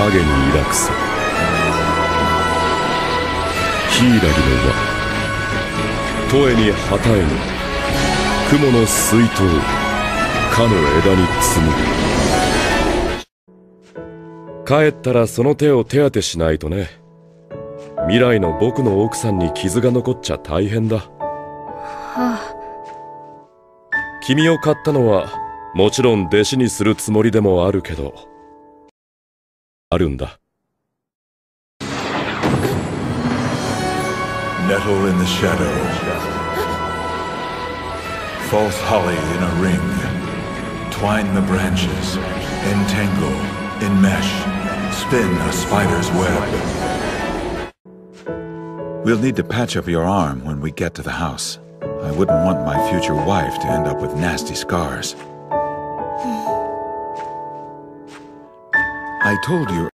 影に抱くさ。柊の輪、十重に旗絵に雲の水筒、かの枝に紡ぐ。帰ったらその手を手当てしないとね。未来の僕の奥さんに傷が残っちゃ大変だ。 はあ。 君を買ったのはもちろん弟子にするつもりでもあるけど、あるんだ。 Nettle in the shadow. False holly in a ring. Twine the branches. Entangle. Enmesh. Spin a spider's web. We'll need to patch up your arm when we get to the house. I wouldn't want my future wife to end up with nasty scars. I told you